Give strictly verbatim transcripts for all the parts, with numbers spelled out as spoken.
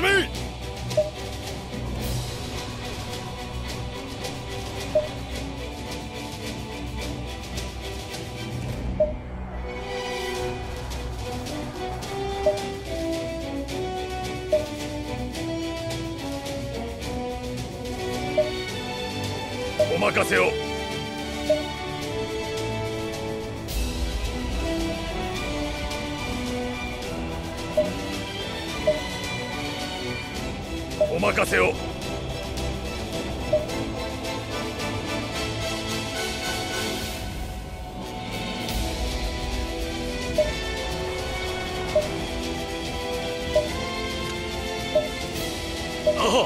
進め。お任せを。お任せを。あは。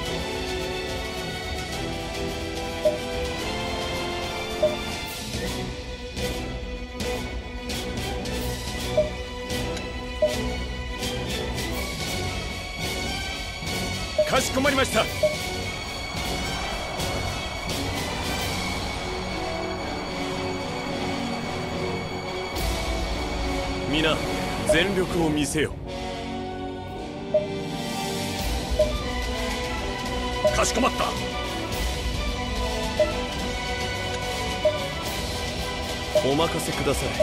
かしこまりました。皆全力を見せよ。かしこまった。 お任せください。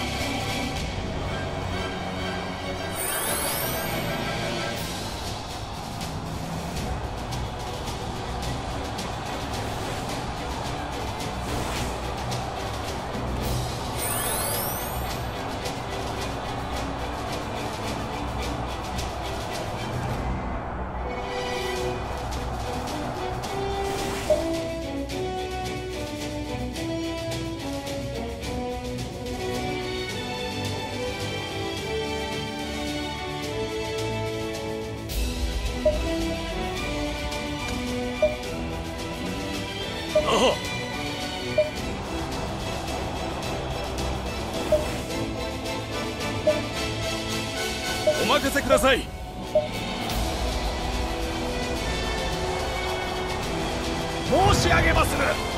お任せください。申し上げまする。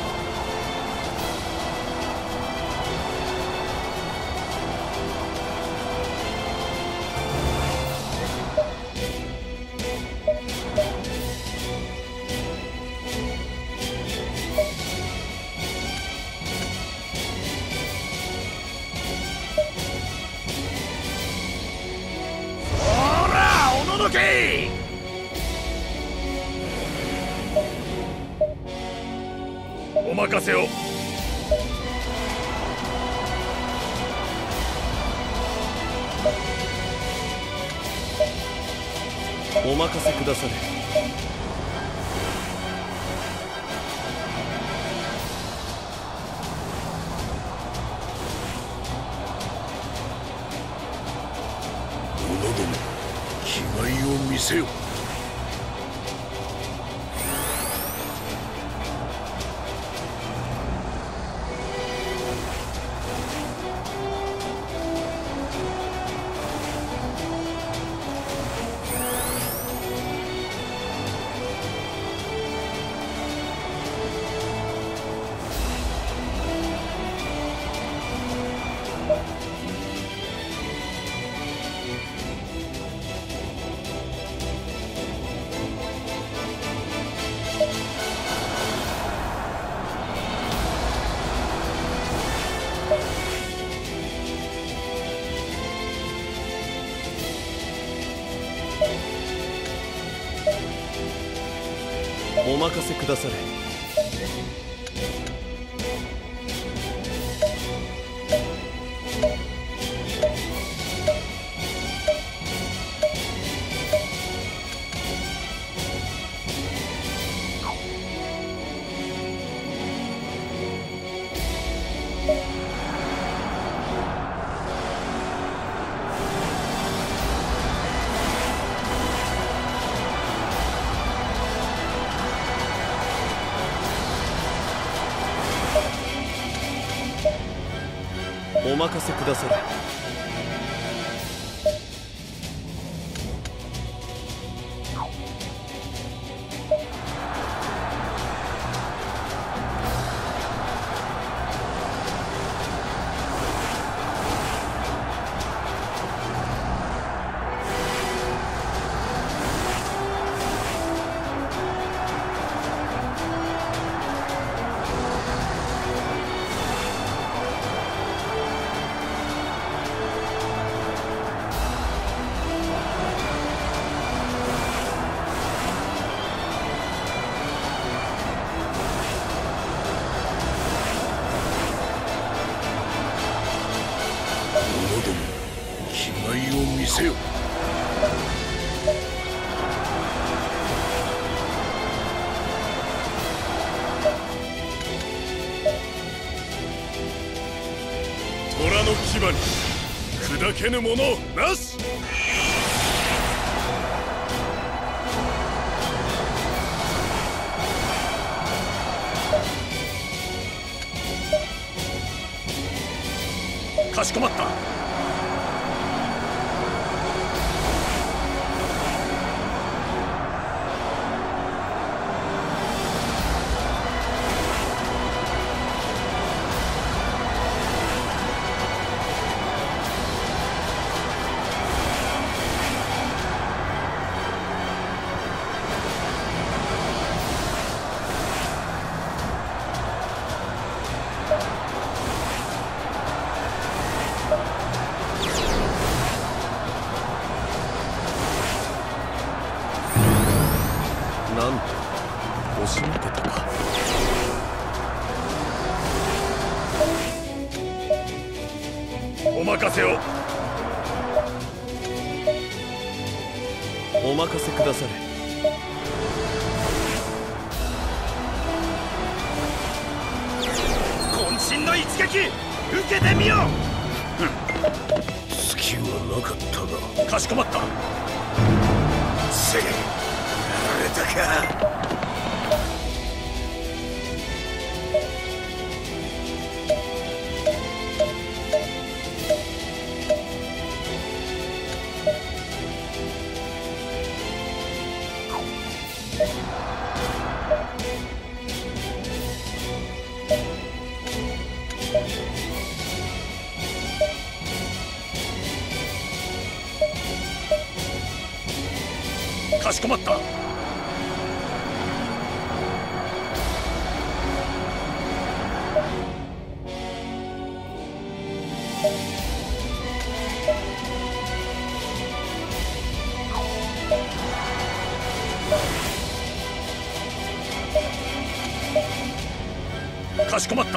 お任せを。 お任せくだされ。 者ども、気概を見せよ。 お任せくだされ。お任せくだされ。 せよ。虎の牙に砕けぬものなし。かしこまった。 なんと押し負けたか。 お任せを。 お任せくだされ。 渾身の一撃受けてみよう。隙はなかったが。かしこまった。せいやられたか。かしこまった。かしこまった。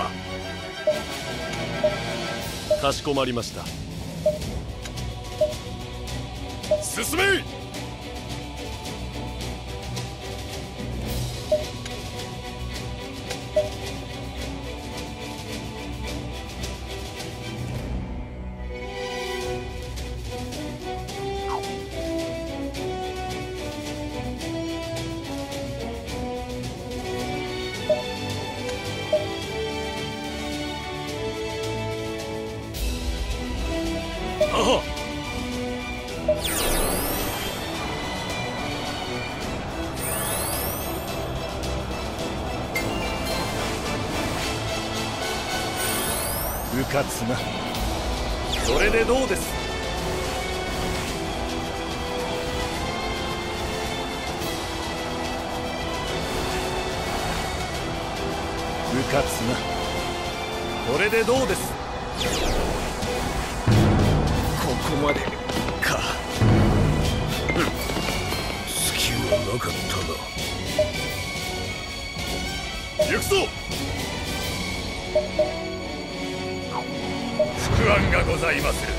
かしこまりました。 進め。ああ。 うかつな。それでどうです。うかつな。これでどうです。ここまでか。 うん、隙はなかったな。行くぞ。不安がございまする。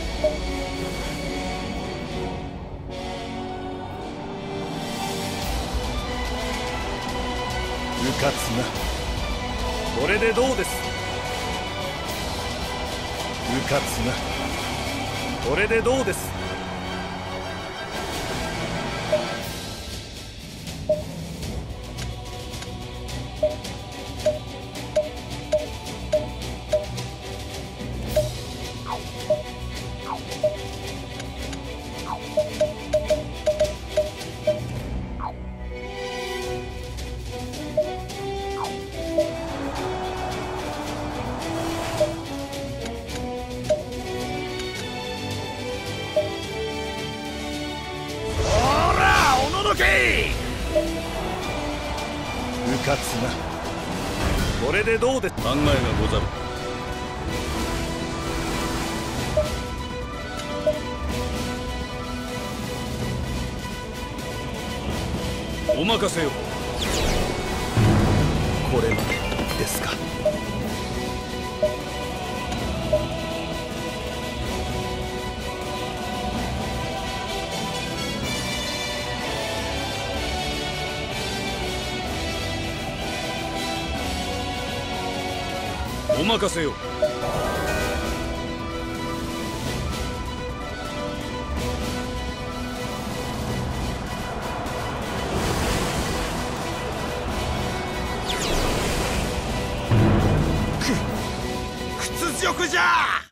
うかつな。これでどうです。うかつな。これでどうです。うかつな。これでどうです。 考えがござる。お任せよ。 これまでですか。 お任せよ。 屈辱じゃ。